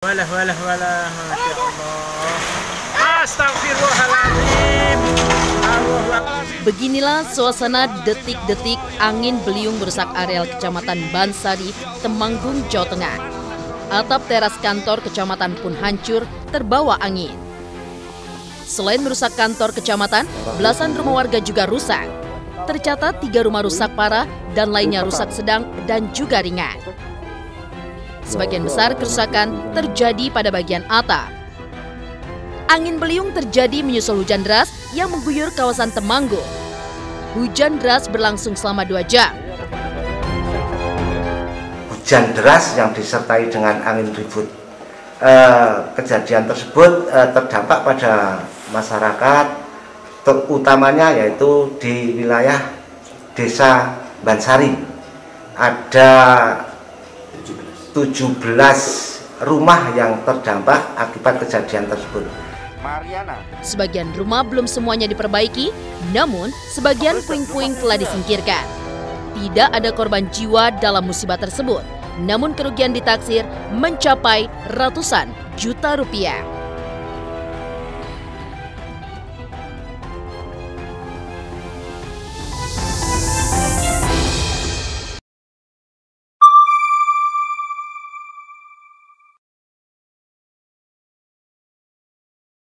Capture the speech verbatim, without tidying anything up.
Walah walah walah, Masya Allah. Astagfirullahaladzim. Beginilah suasana detik-detik angin beliung merusak areal Kecamatan Bansari, Temanggung, Jawa Tengah. Atap teras kantor kecamatan pun hancur terbawa angin. Selain merusak kantor kecamatan, belasan rumah warga juga rusak. Tercatat tiga rumah rusak parah dan lainnya rusak sedang dan juga ringan. Sebagian besar kerusakan terjadi pada bagian atap. Angin beliung terjadi menyusul hujan deras yang mengguyur kawasan Temanggung. Hujan deras berlangsung selama dua jam. Hujan deras yang disertai dengan angin ribut. Eh, kejadian tersebut eh, terdampak pada masyarakat, terutamanya yaitu di wilayah Desa Bansari. Ada tujuh belas rumah yang terdampak akibat kejadian tersebut. Sebagian rumah belum semuanya diperbaiki, namun sebagian puing-puing telah disingkirkan. Tidak ada korban jiwa dalam musibah tersebut, namun kerugian ditaksir mencapai ratusan juta rupiah.